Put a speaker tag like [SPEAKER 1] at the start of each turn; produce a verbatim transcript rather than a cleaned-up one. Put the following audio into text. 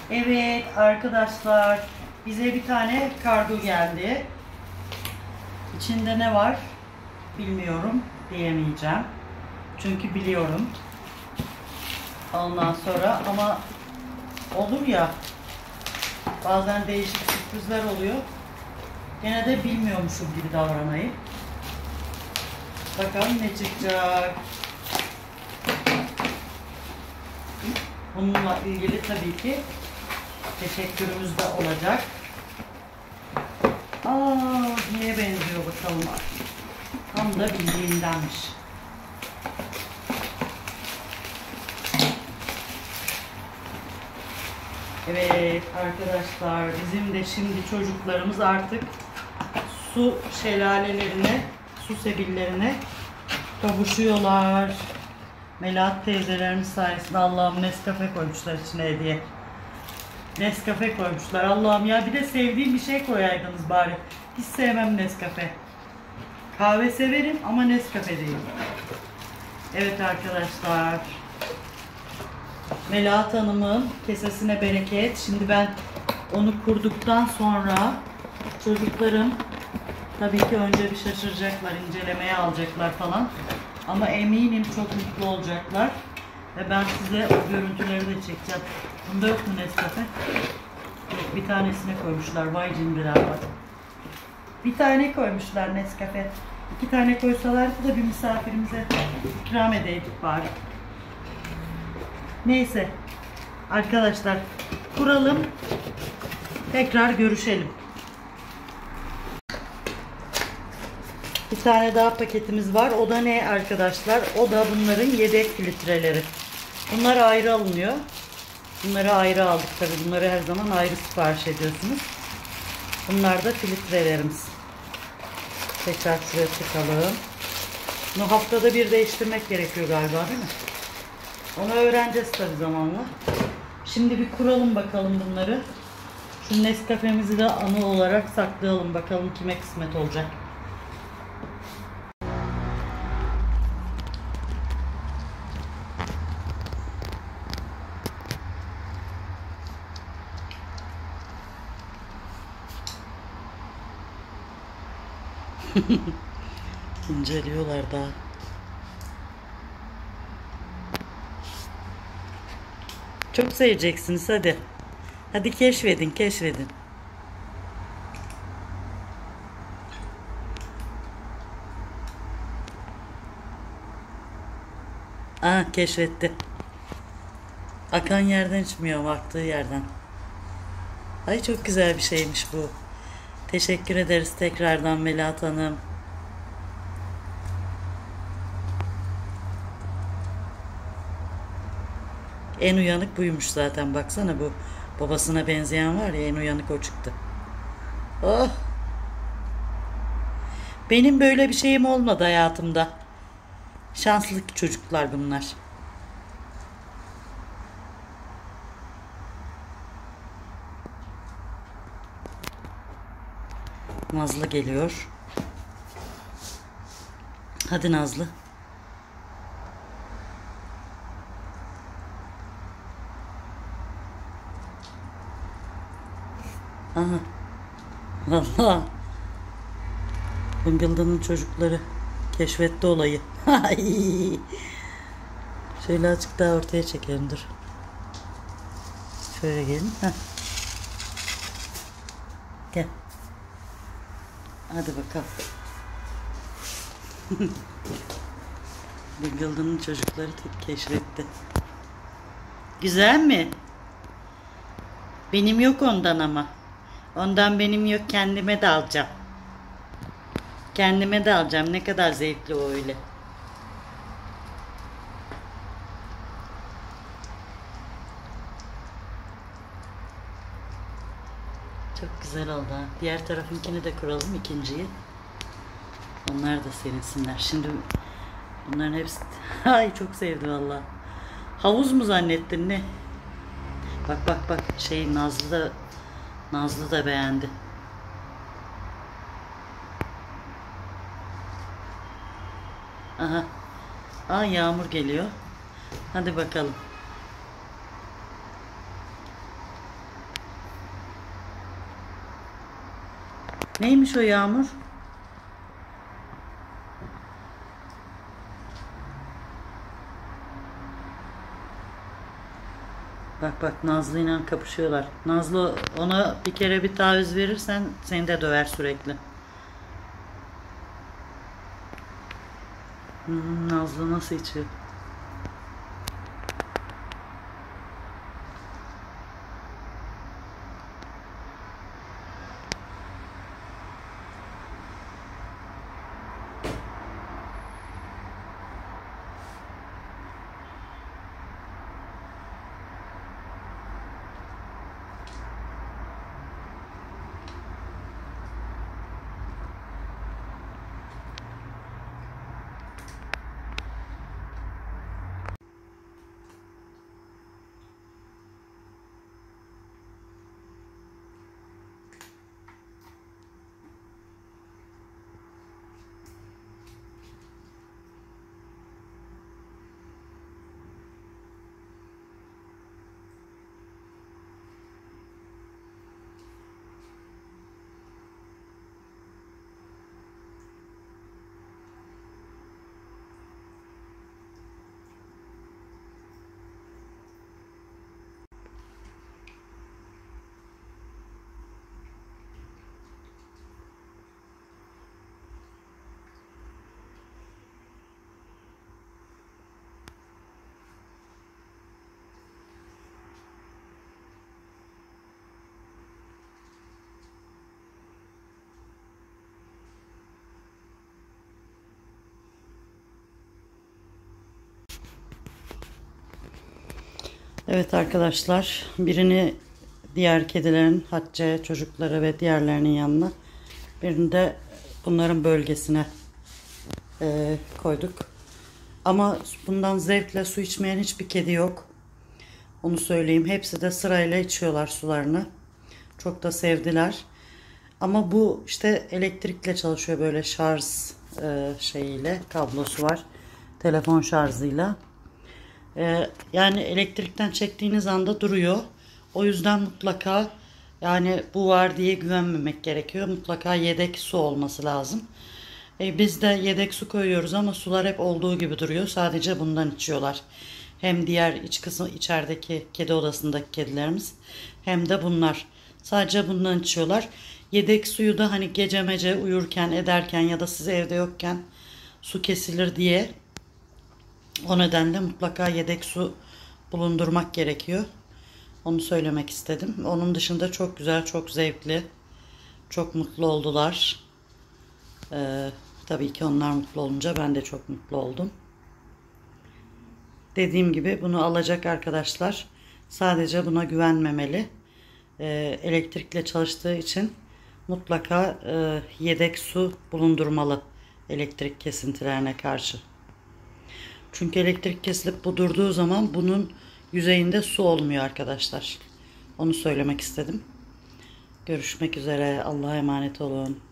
[SPEAKER 1] Evet arkadaşlar, bize bir tane kargo geldi. İçinde ne var bilmiyorum, diyemeyeceğim. Çünkü biliyorum. Ondan sonra ama olur ya, bazen değişik sürprizler oluyor. Gene de bilmiyormuşum gibi davranayım. Bakalım ne çıkacak. Bununla ilgili tabii ki teşekkürümüz de olacak. Aa, neye benziyor bakalım. Tam da bildiğimdenmiş. Evet arkadaşlar, bizim de şimdi çocuklarımız artık su şelalelerine, su sebillerine kavuşuyorlar. Melahat teyzelerimiz sayesinde. Allah'ım, Nescafe koymuşlar içine hediye. Nescafe koymuşlar. Allah'ım ya, bir de sevdiğim bir şey koyaydınız bari. Hiç sevmem Nescafe. Kahve severim ama Nescafe değil. Evet arkadaşlar. Melahat Hanım'ın kesesine bereket. Şimdi ben onu kurduktan sonra çocuklarım tabii ki önce bir şaşıracaklar, incelemeye alacaklar falan. Ama eminim çok mutlu olacaklar. Ve ben size o görüntüleri de çekeceğim. Bunda yok mu Nescafe? Yok, bir tanesine koymuşlar. Vay cindiler bak. Bir tane koymuşlar Nescafe. İki tane koysalardı da bir misafirimize ikram edeydik bari. Neyse. Arkadaşlar kuralım. Tekrar görüşelim. Bir tane daha paketimiz var. O da ne arkadaşlar? O da bunların yedek filtreleri. Bunlar ayrı alınıyor. Bunları ayrı aldık tabi. Bunları her zaman ayrı sipariş ediyorsunuz. Bunlar da filtrelerimiz. Tekrar şuraya tıkalım. Bunu haftada bir değiştirmek gerekiyor galiba, değil mi? Onu öğreneceğiz tabi zamanla. Şimdi bir kuralım bakalım bunları. Şu Nescafe'mizi de anı olarak saklayalım. Bakalım kime kısmet olacak. İnceliyorlar daha. Çok seveceksiniz, hadi. Hadi keşfedin, keşfedin. Aa, keşfetti. Akan yerden içmiyor, baktığı yerden. Ay, çok güzel bir şeymiş bu. Teşekkür ederiz tekrardan Melahat Hanım. En uyanık buymuş zaten, baksana, bu babasına benzeyen var ya, en uyanık o çıktı. Oh! Benim böyle bir şeyim olmadı hayatımda. Şanslı çocuklar bunlar. Nazlı geliyor. Hadi Nazlı. Aha. Vallahi Bıngılda'nın çocukları keşfetti olayı. Şöyle azıcık daha ortaya çekelim, dur. Şöyle gelin. Heh. Gel. Hadi bakalım. Bıngılda'nın çocukları keşfetti. Güzel mi? Benim yok ondan ama. Ondan benim yok, kendime de alacağım. Kendime de alacağım. Ne kadar zevkli o öyle. Çok güzel oldu ha. Diğer tarafınkini de kuralım, ikinciyi. Onlar da sevinsinler. Şimdi bunların hepsi... Ay, çok sevdi valla. Havuz mu zannettin ne? Bak bak bak, şey Nazlı da Nazlı da beğendi. Aha. Aa, yağmur geliyor. Hadi bakalım. Neymiş o Yağmur? Bak bak Nazlı ile kapışıyorlar. Nazlı ona bir kere bir taviz verirsen seni de döver sürekli. Hmm, Nazlı nasıl içiyor? Evet arkadaşlar, birini diğer kedilerin Hatice çocukları ve diğerlerinin yanına, birini de bunların bölgesine e, koyduk. Ama bundan zevkle su içmeyen hiçbir kedi yok. Onu söyleyeyim. Hepsi de sırayla içiyorlar sularını. Çok da sevdiler. Ama bu işte elektrikle çalışıyor, böyle şarj e, şeyiyle, kablosu var. Telefon şarjıyla. Ee, yani elektrikten çektiğiniz anda duruyor. O yüzden mutlaka, yani bu var diye güvenmemek gerekiyor. Mutlaka yedek su olması lazım. Ee, biz de yedek su koyuyoruz ama sular hep olduğu gibi duruyor. Sadece bundan içiyorlar. Hem diğer iç kısmı, içerideki kedi odasındaki kedilerimiz, hem de bunlar. Sadece bundan içiyorlar. Yedek suyu da hani gece mece uyurken ederken ya da siz evde yokken su kesilir diye, o nedenle mutlaka yedek su bulundurmak gerekiyor. Onu söylemek istedim. Onun dışında çok güzel, çok zevkli, çok mutlu oldular. Ee, tabii ki onlar mutlu olunca ben de çok mutlu oldum. Dediğim gibi bunu alacak arkadaşlar sadece buna güvenmemeli. Ee, elektrikle çalıştığı için mutlaka e, yedek su bulundurmalı elektrik kesintilerine karşı. Çünkü elektrik kesilip bu durduğu zaman bunun yüzeyinde su olmuyor arkadaşlar. Onu söylemek istedim. Görüşmek üzere. Allah'a emanet olun.